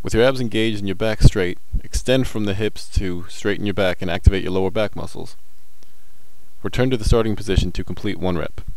With your abs engaged and your back straight, extend from the hips to straighten your back and activate your lower back muscles. Return to the starting position to complete 1 rep.